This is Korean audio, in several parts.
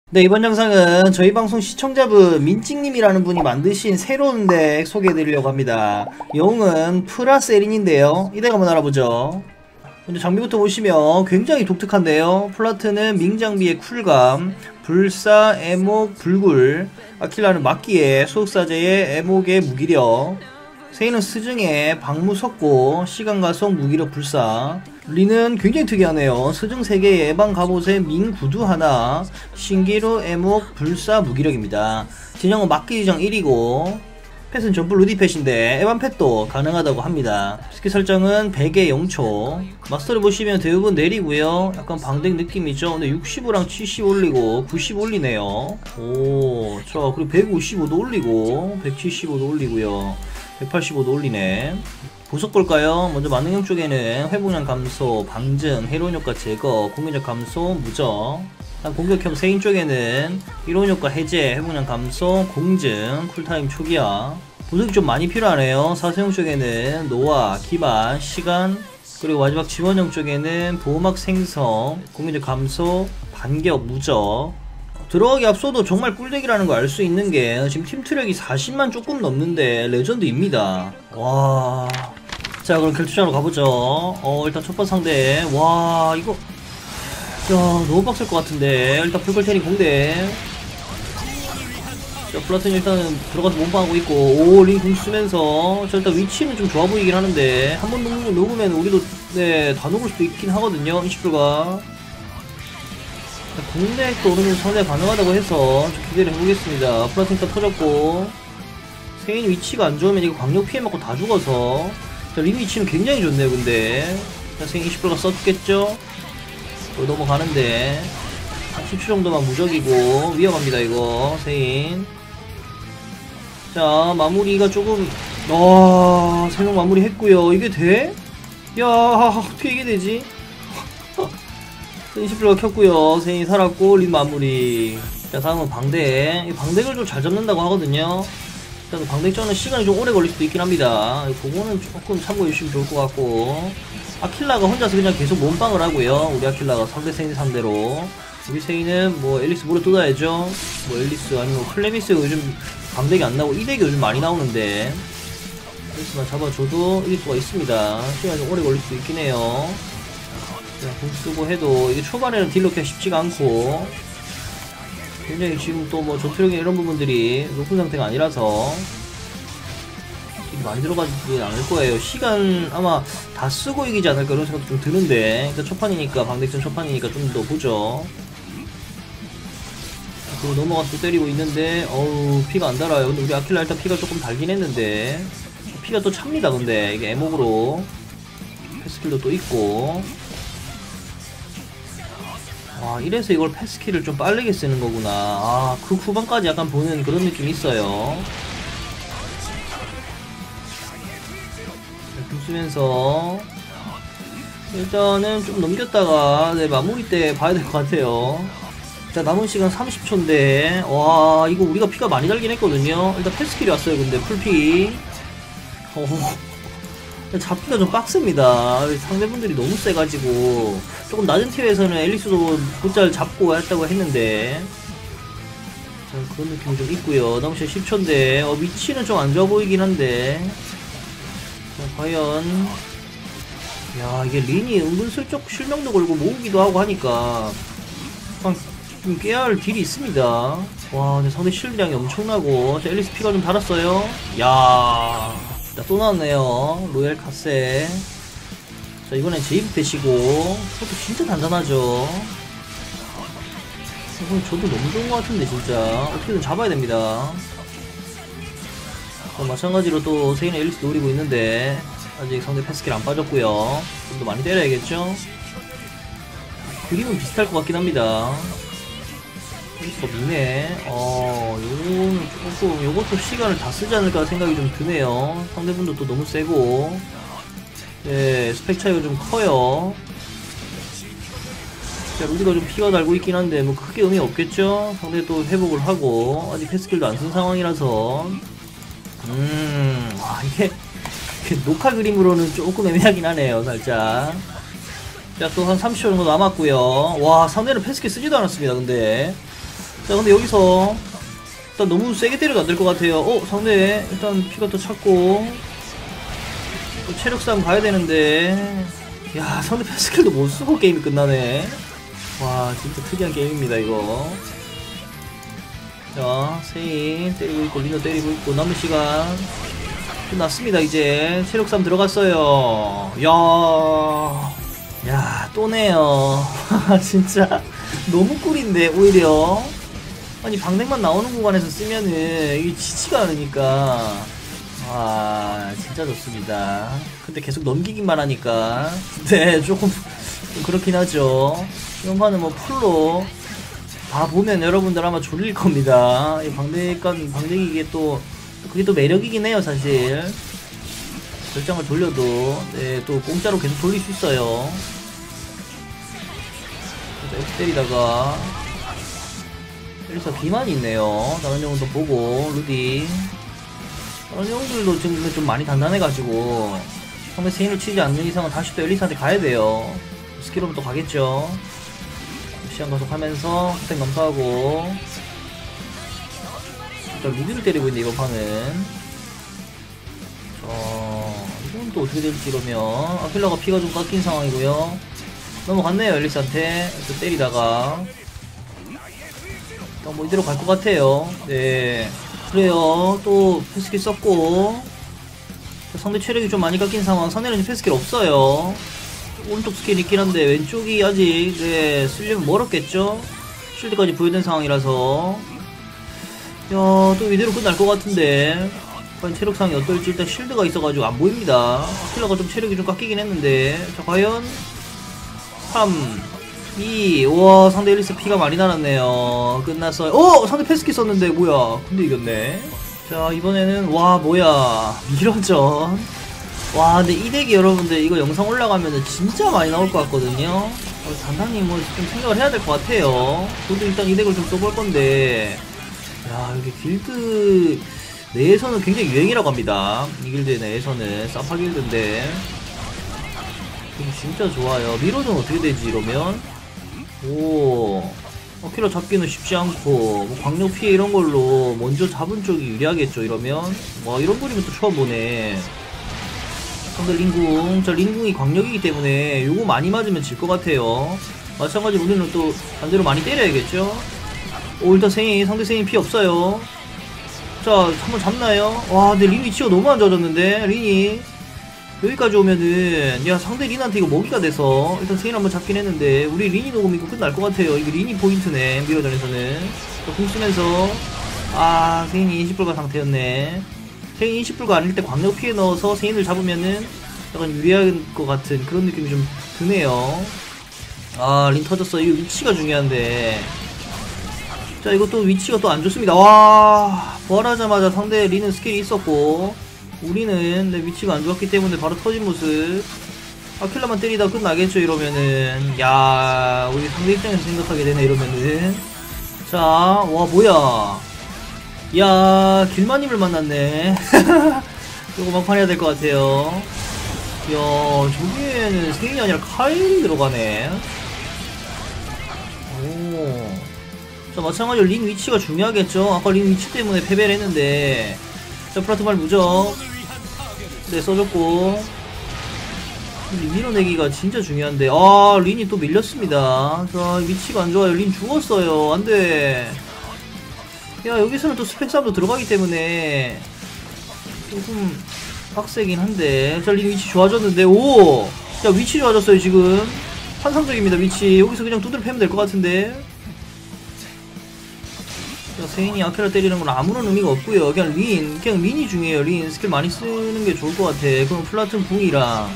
네, 이번 영상은 저희 방송 시청자분 민찡님이라는 분이 만드신 새로운 덱 소개해드리려고 합니다. 영웅은 프라세린인데요. 이 덱 한번 알아보죠. 먼저 장비부터 보시면 굉장히 독특한데요. 플라트는 밍장비의 쿨감, 불사, 애목, 불굴, 아킬라는 막기에, 소흑사제의 애목의 무기력, 세이는 스증에 방무 석고, 시간가속 무기력 불사, 리는 굉장히 특이하네요. 스증 3개에 예방 갑옷에 민 구두 하나, 신기루 애목 불사 무기력입니다. 진영은 막기 지정 1이고 펫은 전부 루디펫인데 에반 펫도 가능하다고 합니다. 스킬 설정은 100에 0초. 마스터를 보시면 대부분 내리고요. 약간 방댕 느낌이죠. 근데 65랑 70 올리고 90 올리네요. 오, 자, 그리고 155도 올리고 175도 올리고요. 185도 올리네. 보석 볼까요? 먼저 만능형 쪽에는 회복량 감소, 방증, 해로운 효과 제거, 공격력 감소, 무적. 공격형 세인 쪽에는 이론 효과 해제, 회복량 감소, 공증, 쿨타임 초기화. 보석이 좀 많이 필요하네요. 사세용 쪽에는 노화, 기반, 시간, 그리고 마지막 지원형 쪽에는 보호막 생성, 공격력 감소, 반격, 무적. 들어가기 앞서도 정말 꿀덱이라는 걸 알 수 있는 게 지금 팀 트랙이 40만 조금 넘는데 레전드입니다. 와. 자, 그럼 결투장으로 가보죠. 일단 첫번 상대. 와, 이거 야, 너무 빡셀 것 같은데. 일단 풀걸테니 공대. 자, 플라튼이 일단 들어가서 몸빵하고 있고, 오, 링 공 쓰면서. 자, 일단 위치는 좀 좋아 보이긴 하는데, 한 번 녹으면 우리도, 네, 다 녹을 수도 있긴 하거든요, 20%가. 공대도 어느 정도 상대가 가능하다고 해서 좀 기대를 해보겠습니다. 플라튼 일단 터졌고, 세인 위치가 안 좋으면 이거 광역 피해 맞고 다 죽어서. 자, 링 위치는 굉장히 좋네요, 근데. 자, 세인 20%가 썼겠죠? 넘어가는데 한 10초 정도만 무적이고 위험합니다 이거 세인. 자, 마무리가 조금 3명 마무리 했고요. 이게 돼? 야, 어떻게 이게 되지? 20%가 켰고요. 세인이 살았고 린 마무리. 자, 다음은 방대. 이 방대를 좀 잘 잡는다고 하거든요. 일단 방대전은 시간이 좀 오래 걸릴 수도 있긴 합니다. 그거는 조금 참고해 주시면 좋을 것 같고, 아킬라가 혼자서 그냥 계속 몸빵을 하고요. 우리 아킬라가 상대 세인 상대로. 우리 세인은 뭐 앨리스 물어 뜯어야죠. 뭐 앨리스 아니면 클레미스 요즘 방대기 안 나오고 이 덱이 요즘 많이 나오는데 앨리스만 잡아줘도 이길 수가 있습니다. 시간이 좀 오래 걸릴 수도 있긴 해요. 그냥 공 쓰고 해도 이게 초반에는 딜 넣기가 쉽지가 않고, 굉장히 지금 또 뭐 전투력이 이런 부분들이 높은 상태가 아니라서 많이 들어가지는 않을 거예요. 시간 아마 다 쓰고 이기지 않을까 이런 생각도 좀 드는데, 일단 초판이니까, 방대전 초판이니까 좀 더 보죠. 그리고 넘어가서 때리고 있는데 어우, 피가 안 달아요. 근데 우리 아킬라 일단 피가 조금 달긴 했는데 피가 또 찹니다. 근데 이게 애목으로 패스킬도 또 있고. 와, 이래서 이걸 패스킬을 좀 빠르게 쓰는 거구나. 아, 그 후반까지 약간 보는 그런 느낌이 있어요. 쓰면서 일단은 좀 넘겼다가 마무리 때 봐야 될 것 같아요. 자, 남은 시간 30초인데 와, 이거 우리가 피가 많이 달긴 했거든요. 일단 패스킬이 왔어요. 근데 풀피 잡기가 좀 빡셉니다. 상대분들이 너무 세가지고. 조금 낮은 티어에서는 앨리스도 곧잘 잡고 했다고 했는데, 자, 그런 느낌이 좀 있고요. 남은 시간 10초인데 위치는 좀 안 좋아 보이긴 한데, 자, 과연. 야, 이게 린이 은근슬쩍 실명도 걸고 모으기도 하고 하니까 좀 깨야 할 딜이 있습니다. 와, 근데 상대 실력량이 엄청나고. 자, 앨리스 피가 좀 달았어요. 야, 자, 또 나왔네요. 로얄 카세. 자, 이번엔 제이브 패시고. 저도 진짜 단단하죠. 저도 너무 좋은 것 같은데 진짜 어떻게든 잡아야 됩니다. 마찬가지로 또 세인 앨리스 노리고 있는데 아직 상대 패스킬 안 빠졌고요. 좀 더 많이 때려야겠죠? 그림은 비슷할 것 같긴 합니다. 앨리스가 미네. 요거는 조금, 요것도 시간을 다 쓰지 않을까 생각이 좀 드네요. 상대분도 또 너무 세고, 네, 스펙 차이가 좀 커요. 자, 루디가 좀 피가 달고 있긴 한데 뭐 크게 의미 없겠죠? 상대 또 회복을 하고 아직 패스킬도 안 쓴 상황이라서. 와, 이게 녹화 그림으로는 조금 애매하긴 하네요, 살짝. 자, 또 한 30초 정도 남았고요. 와, 상대는 패스킬 쓰지도 않았습니다. 근데 자 근데 여기서 일단 너무 세게 때려도 안 될 것 같아요. 상대 일단 피가 또 찼고 또 체력 싸움 가야 되는데, 야 상대 패스킬도 못 쓰고 게임이 끝나네. 와 진짜 특이한 게임입니다 이거. 자 세인 때리고 있고 리노 때리고 있고 남은 시간 끝났습니다. 이제 체력 싸움 들어갔어요. 야 또네요. 진짜 너무 꿀인데 오히려. 아니 방댕만 나오는 구간에서 쓰면은 이게 지치가 않으니까 진짜 좋습니다. 근데 계속 넘기기만 하니까 네 조금 그렇긴 하죠. 이번 판은 뭐 풀로 다 보면 여러분들 아마 졸릴 겁니다. 이 방댕이 이게 또 그게 또 매력이긴 해요 사실. 결정을 돌려도 네 또 공짜로 계속 돌릴 수 있어요. F 때리다가 여기서 비만이 있네요. 다른 영웅도 보고 루디 다른 영웅들도 지금 좀 많이 단단해가지고 상대 세인을 치지 않는 이상은 다시 또 엘리스한테 가야 돼요. 스킬로는 또 가겠죠. 시간 가속하면서 스택 감사하고 일단 루디를 때리고 있는데 이번 판은 이건 또 어떻게 될지. 이러면 아킬라가 피가 좀 깎인 상황이고요. 넘어갔네요 엘리스한테. 또 때리다가 뭐 이대로 갈 것 같아요. 네 그래요. 또 패스킬 썼고 상대 체력이 좀 많이 깎인 상황. 상대는 패스킬 없어요. 오른쪽 스킬 있긴 한데 왼쪽이 아직 쓰려면 멀었겠죠. 쉴드까지 부여된 상황이라서 또 이대로 끝날 것 같은데 과연 체력상이 어떨지. 일단 쉴드가 있어가지고 안 보입니다. 킬러가 좀 체력이 좀 깎이긴 했는데 자 과연 3 2 우와 상대 엘리스 피가 많이 날았네요. 끝났어요. 상대 패스키 썼는데 뭐야 근데 이겼네. 자 이번에는 와 뭐야 미러전. 와 근데 이 덱이 여러분들 이거 영상 올라가면은 진짜 많이 나올 것 같거든요. 단단히 뭐 좀 생각을 해야 될 것 같아요. 저도 일단 이 덱을 좀 써볼 건데, 야 이게 길드 내에서는 굉장히 유행이라고 합니다. 이 길드 내에서는 사파 길드인데 이거 진짜 좋아요. 미러전 어떻게 되지 이러면. 킬러 잡기는 쉽지 않고 뭐 광역 피해 이런 걸로 먼저 잡은 쪽이 유리하겠죠 이러면. 와 이런 그림은 또 처음 보네. 상대 링궁. 자 링궁이 광역이기 때문에 요거 많이 맞으면 질 것 같아요. 마찬가지로 우리는 또 반대로 많이 때려야겠죠. 일단 상대 세인 피 없어요. 자 한번 잡나요? 와 근데 린 위치가 너무 안 좋아졌는데 린이 여기까지 오면은 야 상대 린한테 이거 먹이가 돼서 일단 세인 한번 잡긴 했는데 우리 린이 녹음 이거 끝날 것 같아요. 이거 린이 포인트네 미러전에서는. 공 쓰면서 세인이 20불가 상태였네. 세인 20불가 아닐 때 광역 피해 넣어서 세인을 잡으면은 약간 유리할 것 같은 그런 느낌이 좀 드네요. 린 터졌어. 이거 위치가 중요한데. 자 이것도 위치가 또 안 좋습니다. 와 부활하자마자 상대 린은 스킬이 있었고 우리는 내 위치가 안 좋았기 때문에 바로 터진 모습. 아킬라만 때리다 끝나겠죠 이러면은. 야 우리 상대 입장에서 생각하게 되네 이러면은. 자 와 뭐야 야 길마님을 만났네. 이거 막판 해야 될 것 같아요. 야 저기에는 세인이 아니라 카일이 들어가네. 자 마찬가지로 린 위치가 중요하겠죠. 아까 린 위치 때문에 패배를 했는데. 자 플라트발 무적 네 써줬고 밀어내기가 진짜 중요한데 린이 또 밀렸습니다. 자 위치가 안 좋아요. 린 죽었어요. 안돼. 야 여기서는 또 스펙 싸움도 들어가기 때문에 조금 빡세긴 한데. 자 린 위치 좋아졌는데 야 위치 좋아졌어요 지금. 환상적입니다 위치. 여기서 그냥 두드려 패면 될 것 같은데. 세인이 아킬라 때리는 건 아무런 의미가 없고요. 그냥 린이 중요해요. 린 스킬 많이 쓰는 게 좋을 것 같아. 그럼 플라툰 궁이랑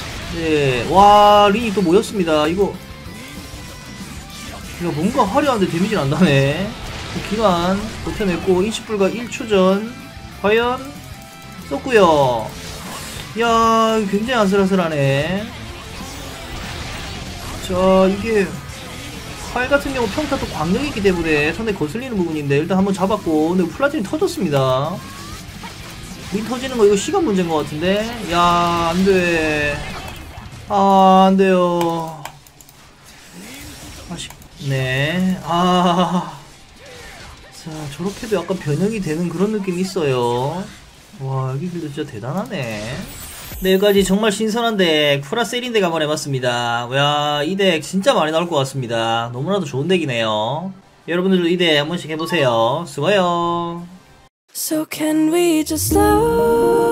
와 린이 또 모였습니다. 이거 뭔가 화려한데 데미지는 안 나네. 기간 버텨냈고 20불과 1초 전 과연 썼고요. 야 굉장히 아슬아슬하네. 자 이게 칼 같은 경우 평타 또 광력이 있기 때문에 상당히 거슬리는 부분인데 일단 한번 잡았고. 근데 플라틴이 터졌습니다. 린 터지는 거 이거 시간 문제인 것 같은데. 야 안돼. 안돼요. 아쉽네. 자, 저렇게도 약간 변형이 되는 그런 느낌이 있어요. 와, 여기 빌드 진짜 대단하네. 네, 여기까지 정말 신선한 덱 프라세린 덱 한번 해봤습니다. 야, 이 덱 진짜 많이 나올 것 같습니다. 너무나도 좋은 덱이네요. 여러분들도 이 덱 한 번씩 해보세요. 수고해요. So can we just slow